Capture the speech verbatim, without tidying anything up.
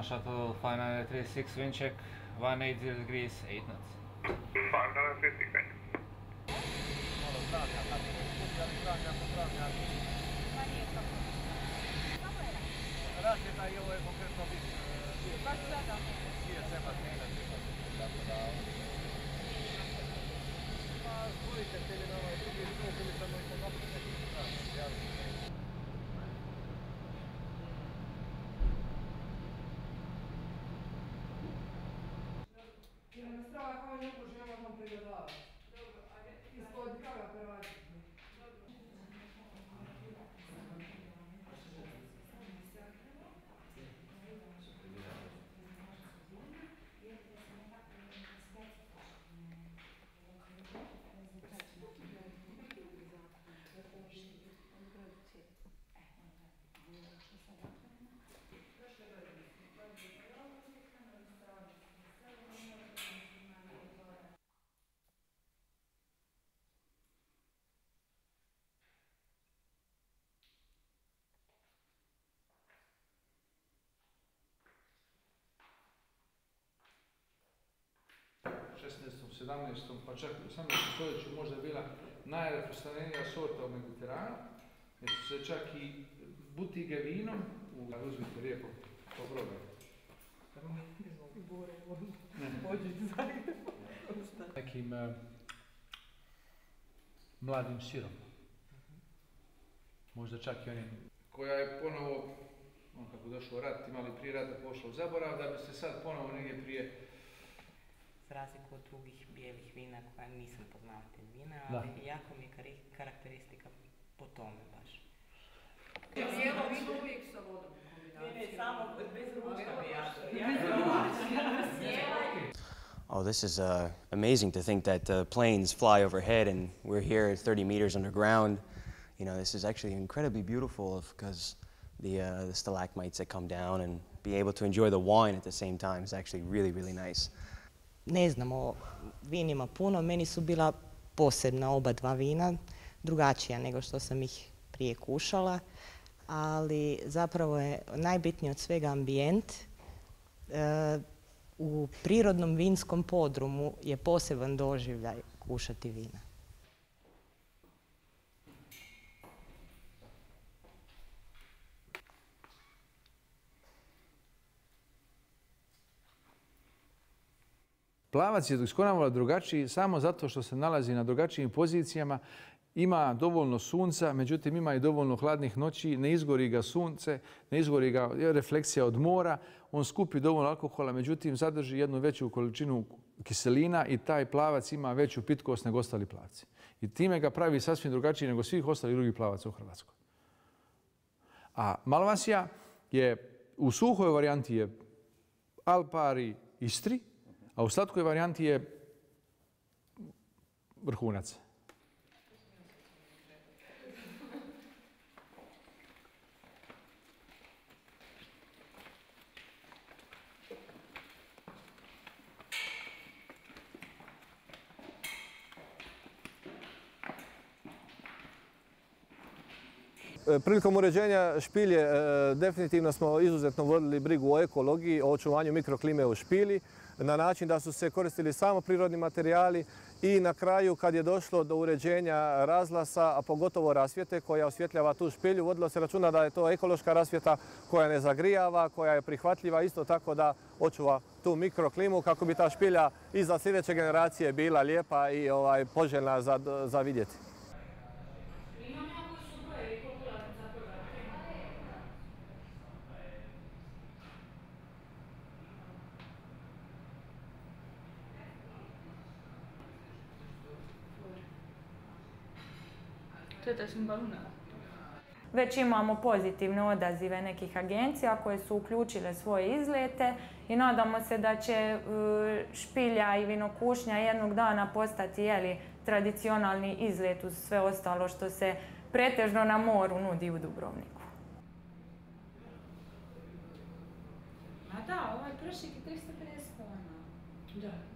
shuttle five nine three six, wind check, one eighty degrees, eight knots. five nine three six, thank you. Rasvjeta i ovo je konkretno baš sada. Nije sema snijena, tako da... Pa, zvolite te li na ovaj drugi stup ili samo i pomoći neki strani, javno. Jer me strava kao ne ukoži, ne možemo prigledavati. Ispod kraga prvačiti. šesnaestom, sedamnaestom pa čak u osamnaestom stoljeću možda bila najrasprostranjenija sorta u Mediteranu, jer su se čak i butige vinom, uzmite lijepo, poprobajte. Nekim uh, mladim sirom. Možda čak i onim koja je ponovo, on kako došao rat, imali prije rata pošla u zaborav, da bi se sad ponovo negdje prije. Za razliku od drugih bijelih vina koja nisam poznavatelj vina, da. Ali jako mi je karakteristika po tome baš. Cijelo vino uvijek sa vodom. Ne, samo bez ručka bi ja. Oh, this is uh, amazing to think that uh, planes fly overhead and we're here thirty meters underground. You know, this is actually incredibly beautiful because the, uh, the stalagmites that come down and be able to enjoy the wine at the same time is actually really, really nice. Ne znam o vinima puno, meni su bila posebna oba dva vina, drugačija nego što sam ih prije kušala, ali zapravo je najbitnije od svega ambijent. E, u prirodnom vinskom podrumu je poseban doživljaj kušati vina. Plavac je iskonavala drugačiji samo zato što se nalazi na drugačijim pozicijama, ima dovoljno sunca, međutim ima i dovoljno hladnih noći, ne izgori ga sunce, ne izgori ga refleksija od mora, on skupi dovoljno alkohola, međutim zadrži jednu veću količinu kiselina i taj plavac ima veću pitkost nego ostali plavci. I time ga pravi sasvim drugačiji nego svih ostalih drugih plavaca u Hrvatskoj. A Malvasija je u suhoj varijanti je Alpari Istri, a u slatkoj varijanti je vrhunac. Prilikom uređenja špilje definitivno smo izuzetno vodili brigu o ekologiji, o očuvanju mikroklime u špilji, na način da su se koristili samo prirodni materijali i na kraju kad je došlo do uređenja razglasa, a pogotovo rasvjete koja osvjetljava tu špilju, vodilo se računa da je to ekološka rasvjeta koja ne zagrijava, koja je prihvatljiva isto tako da očuva tu mikroklimu kako bi ta špilja i za sljedeće generacije bila lijepa i ovaj, poželjna za, za vidjeti. Već imamo pozitivne odazive nekih agencija koje su uključile svoje izlete i nadamo se da će špilja i vinokušnja jednog dana postati jeli, tradicionalni izlet uz sve ostalo što se pretežno na moru nudi u Dubrovniku. Ma da, ovaj pršik je tristo pedeset kuna. Da.